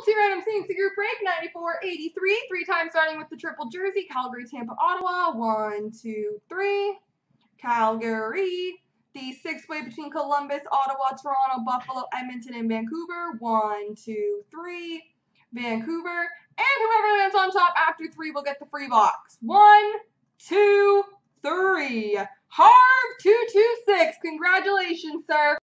two random C&C group break, 9483, 3 times starting with the triple jersey, Calgary, Tampa, Ottawa, 1, 2, 3, Calgary. The 6-way between Columbus, Ottawa, Toronto, Buffalo, Edmonton, and Vancouver, 1, 2, 3, Vancouver. And whoever lands on top after 3 will get the free box. 1, 2, 3. Harv 226, congratulations, sir.